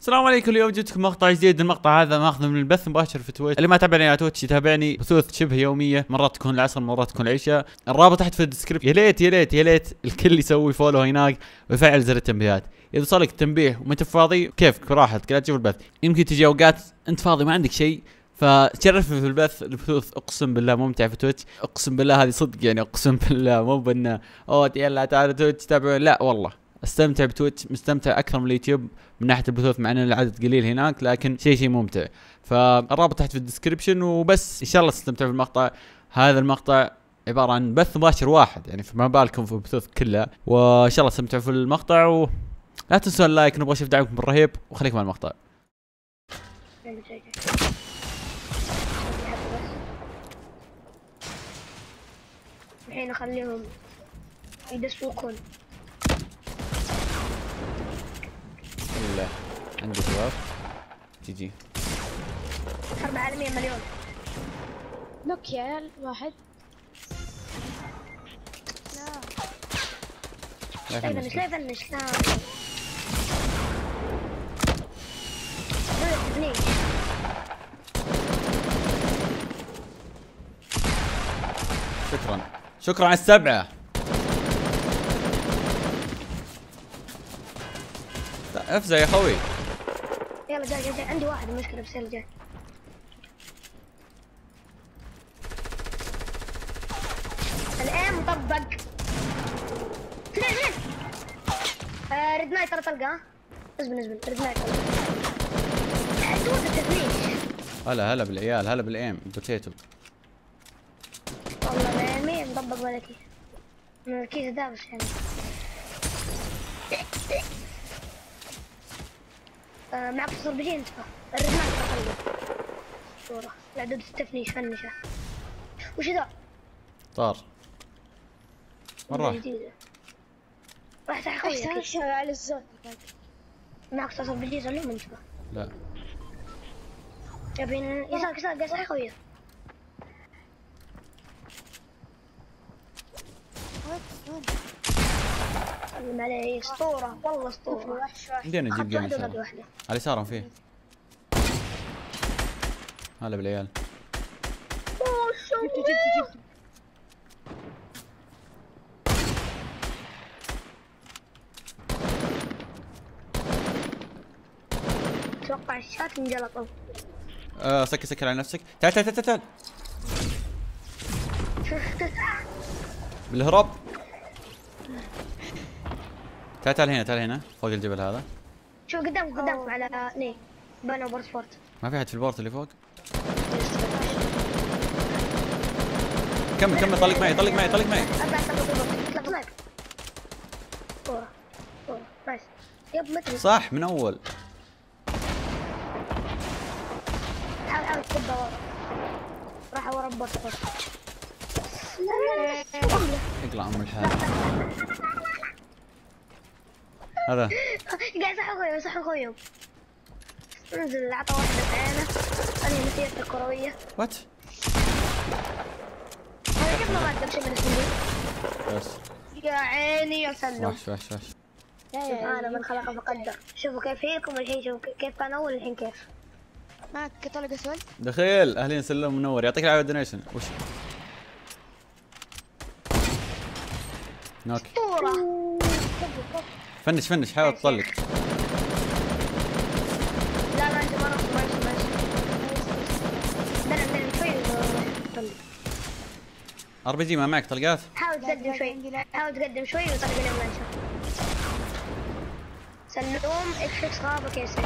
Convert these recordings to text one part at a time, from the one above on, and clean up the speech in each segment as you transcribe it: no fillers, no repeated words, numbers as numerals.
السلام عليكم. اليوم جبتكم مقطع جديد. المقطع هذا ماخذه من البث مباشر في تويتش. اللي ما تابعني على تويتش يتابعني بثوث شبه يوميه، مرات تكون العصر مرات تكون العشاء. الرابط تحت في الديسكربشن. يا ليت يا ليت يا ليت الكل يسوي فولو هناك ويفعل زر التنبيهات. اذا وصلك التنبيه وما انت فاضي كيفك براحتك لا تشوف البث. يمكن تجي اوقات انت فاضي ما عندك شيء فتشرفني في البث. البثوث اقسم بالله ممتع في تويتش، اقسم بالله هذه صدق يعني، اقسم بالله مو بانه اوه يلا تعال تويتش تابعون، لا والله استمتع بتويتش، مستمتع اكثر من اليوتيوب من ناحيه البثوث، مع ان العدد قليل هناك لكن شيء ممتع. فالرابط تحت في الديسكربشن. وبس ان شاء الله تستمتعوا بالمقطع. هذا المقطع عباره عن بث مباشر واحد يعني، فما بالكم في البثوث كلها. وان شاء الله تستمتعوا في المقطع، ولا تنسوا اللايك، نبغى نشوف دعمكم بالرهيب، وخليكم مع المقطع. الحين اخليهم يدسوقون. لا عندي شباب تجي 400 مليون لوك يا واحد. لا يفنش لا يفنش. لا تبنيش. شكرا على السبعة. لا افزع يا خوي. يلا جاي عندي واحد المشكلة بس يلا جاي. الان مطبق. اثنين ريد نايت ترى طلقة. ازبن ريد نايت دود التثنيش. هلا بالعيال، هلا بالايم بوتيتو. والله بايمي مطبق ملكي من الكيس ده بس يعني. معك تصل بجي انت الريد نايت طلقة صورة العدد التفنيش فنشة. وش ذا؟ طار مرة جديدة. راح تحوي احسن على الزون. معك تصل بجي زلوم انت. لا يبين يساق قاعد اخويا. سلم عليه اسطورة والله اسطورة. بدينا نجيب جيم ان شاء الله. واحدة على يسارهم فيه. هلا بالعيال. جبت اتوقع الشات انجلطوا. سكر على نفسك. تعال بالهرب. تعال هنا فوق الجبل هذا. شوف قدامك على ني بنا بورت فورت. ما في احد في البورت اللي فوق. كمل طلق معي. اطلق معك. صورة نايس. يب متر صح من اول. حاول تبدا ورا. راح ورا بورت فورت. اقلع ام الحال. هذا قاعد صح اخويا انزل عطى واحدة بعينه. انا مسيرتي الكروية. وات هذا كيف ما بعد شيء من السنين. بس يا عيني يا سلم. وحش شوف انا من خلق فقدر. شوفوا كيف فيكم الحين، شوفوا كيف كان اول الحين كيف. معك طلقة اسود. دخيل اهلين سلم منور، يعطيك العافيه دونيشن. وش نوك اسطورة. فنش حاول تطلق. لا انت ما بنا شوي طلق. ار بي جي ما معك طلقات؟ حاول تقدم شوي وطلق لي منشر. سلوم اكس غابة كيسة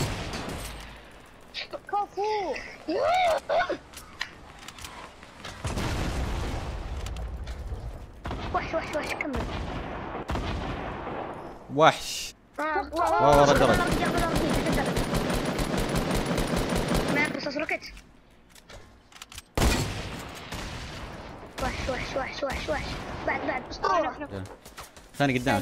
كفو. وحش كمل. وحش والله درج. معك رصاص روكت. وحش بعد اسطورة. ثاني قدام.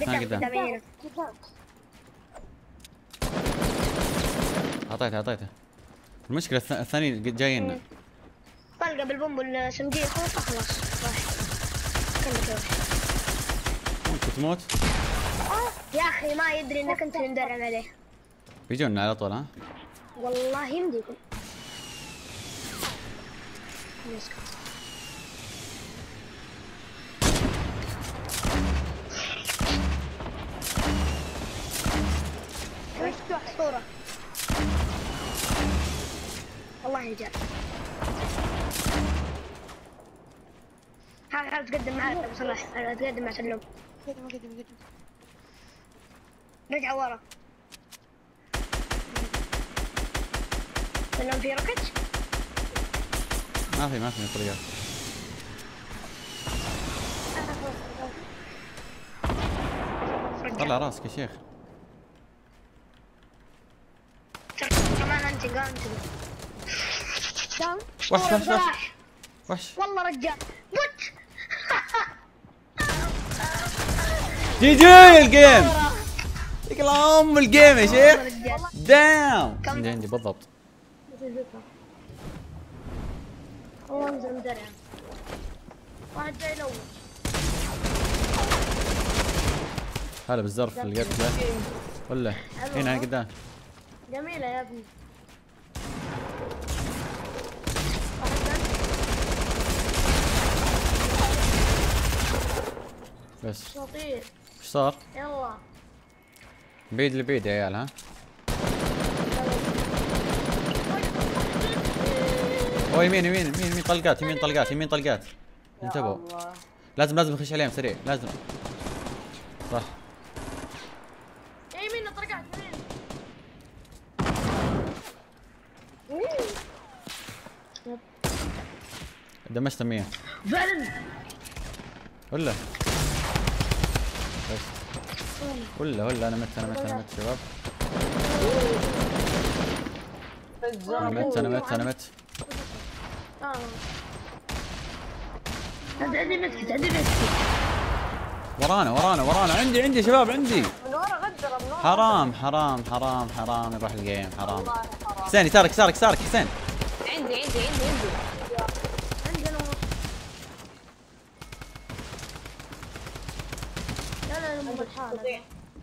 اعطيته. المشكلة الثاني جايين. طلقة بالبومب السمجية خلاص. كمل ممكن تموت. يا اخي ما يدري انك انت اللي مدرب عليه. بيجونا على طول ها. والله يمديكم. يسكت. صورة. والله يجعل. حاول تقدم معي ابو صلاح، تقدم مع سلوم. قدم. رجع ورا. سلوم في ركض؟ ما في طريقة. طلع راسك يا شيخ. كمان انت قام داون. وحش. والله رجال مت. جي الجيم. يقلع الجيم يا شيخ. داون. عندي بالضبط. والله انزل مدرع. واحد جاي الاول. هلا بالزرف اللي قتله ولا هنا قدام. جميلة يا ابني. بس شطير. ايش صار؟ يلا. بعيد لبعيد يا عيال ها. اوه يمين طلقات. انتبهوا. لازم نخش عليهم سريع لازم. صح. يمين طلقات يمين. دمجت 100 فعلا. ولا انا مت شباب. انا مت. عندي مسكت. ورانا عندي شباب عندي. من ورا غدر من ورا. حرام يروح الجيم حرام. حسين يسارك حسين. عندي عندنا لا مو بالحالة.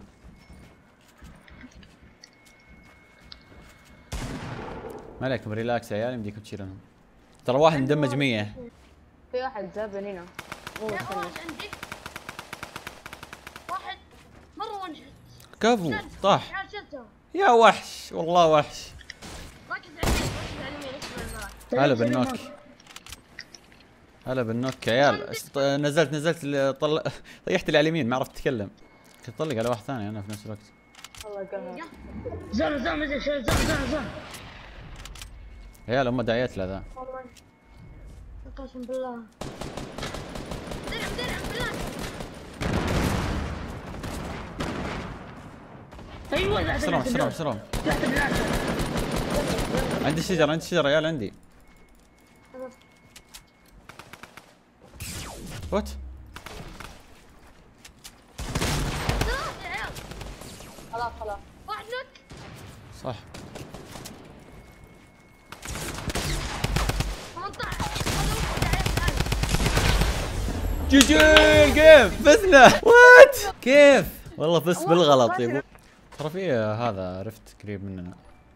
ما عليكم ريلاكس يا عيال يمديكم تشيلونهم. ترى واحد مدمج 100. في واحد زابن هنا. واحد عندي. واحد مرة ونجد. كفو طاح. شلته. يا وحش والله وحش. ركز على اليمين. هلا بالنوك يا عيال. نزلت طيحت لي على اليمين ما عرفت اتكلم. كنت اطلق على واحد ثاني انا في نفس الوقت. والله قهر. زون. يا عيال هم داعيات له ذا. والله قسم بالله. درع بالله. ايوه سرهم. عندي شجرة يا عيال عندي. وات؟ خلاص. واحد نوك. صح. 18. جي الجيم فزنا. وات؟ كيف؟ والله فزت بالغلط يبو. ترى في هذا رفت قريب مننا.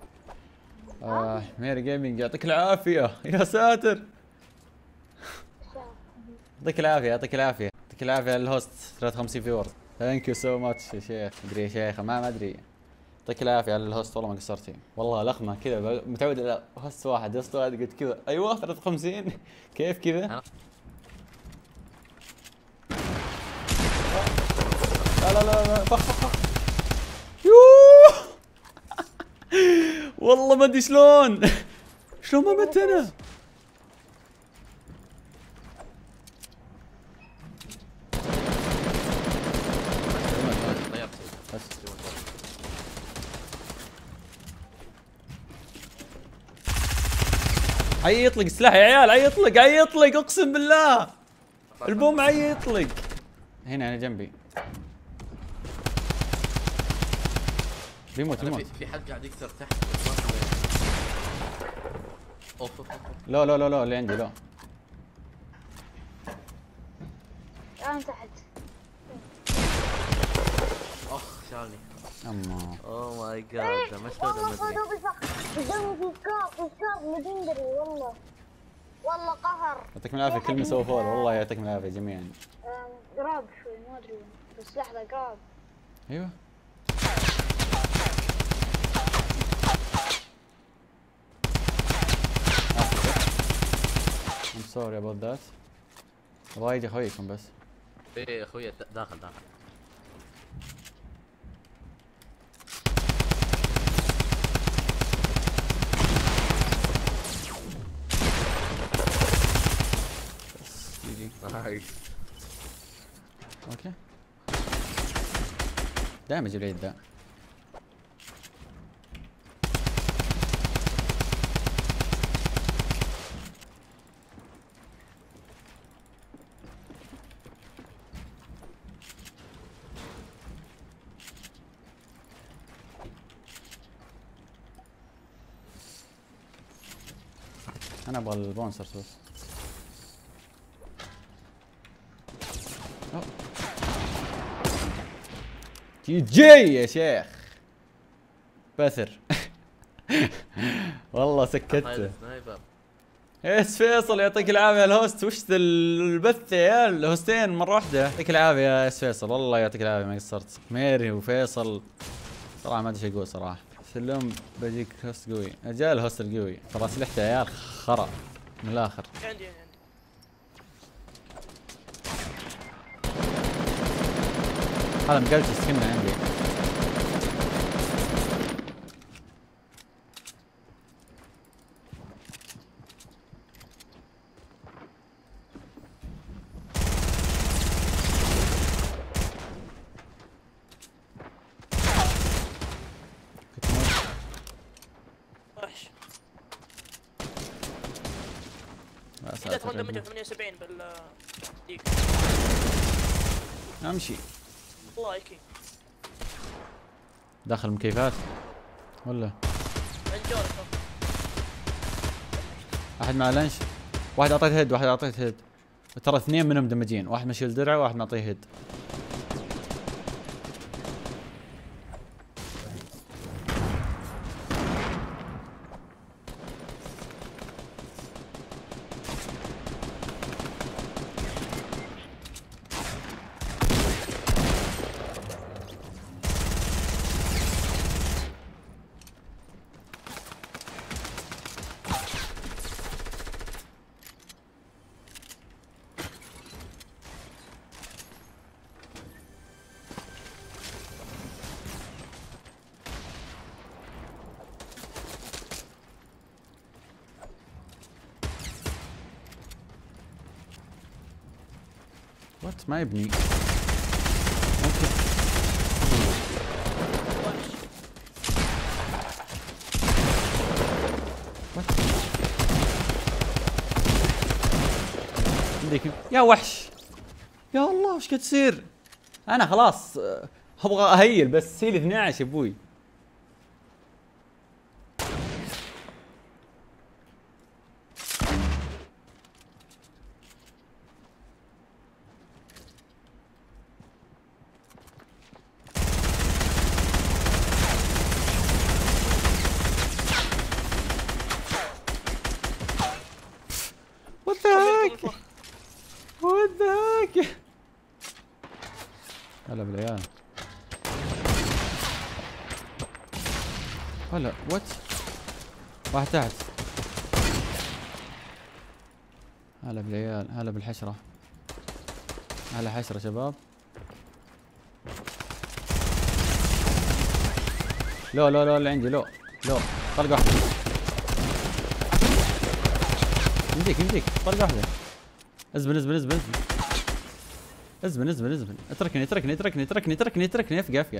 ميري جيمنج يعطيك العافية يا ساتر. يعطيك العافية الهوست 53 فيورز. ثانك يو سو ماتش يا شيخ. ادري يا شيخ ما ادري. يعطيك العافية على الهوست والله ما قصرتي. والله لخمة كذا متعود على هوست واحد قلت كذا ايوه 53 كيف كذا؟ لا فخ يوه والله ما ادري شلون ما مت انا. عي يطلق السلاح يا عيال. عي يطلق اقسم بالله البوم عي يطلق. هنا انا جنبي. بيموت في حد قاعد يكسر تحت. لا اللي عندي لا. انا تحت. شالني. اما اوه ماي جاد ده مشتوى والله مدري. صدق بفخ قدامي في سكار ليجندري والله. والله قهر. يعطيكم العافيه كل من سوى فول، والله يعطيكم العافيه جميعا. قراب شوي ما ادري وين. بس لحظة قراب. ايوه I'm sorry about that. ابغى يجي اخويكم بس. ايه اخوي داخل. يجي نايس. اوكي دامج العيد ذا. انا ابغى البونسرز بس. جي يا شيخ بثر. والله سكته. سنايبر. ايش فيصل يعطيك العافيه الهوست. وش ذا البث يا عيال؟ هوستين مره واحده. يعطيك العافيه يا اس فيصل، والله يعطيك العافيه ما قصرت. ميري وفيصل صراحه ما ادري ايش اقول صراحه. سلم بجيك هوست قوي. اجل الهوست القوي ترى اسلحته يا عيال خرا من الاخر. عندي هذا مقلش سكنه عندي. وحش. لا جت ساتر رندم ربنا. 78 ديك. امشي. الله يكي. داخل مكيفات ولا عند جورك. احد مع لانش. واحد اعطيت هيد، واحد اعطيت هيد. ترى اثنين منهم دمجين، واحد مشيل درعه وواحد معطيه هيد. وات ما يبني. ممكن وات عندك يا وحش. يا الله وش قاعد تصير؟ انا خلاص ابغى اهيل بس سيل 12 يا ابوي. وات ذا هيك وات ذا هيك. هلا بالعيال. هلا وات. واحد تحت. هلا بالعيال، هلا بالحشرة. هلا حشرة شباب. لو لو لو اللي عندي لو لو طلقة واحدة. يمديك طلقة واحدة. ازبن ازبن ازبن ازبن ازبن ازبن. اتركني افقع.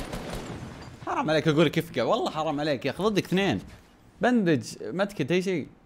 حرام عليك اقول لك افقع، والله حرام عليك يا اخي. ضدك اثنين بندج ما تكت اي شيء.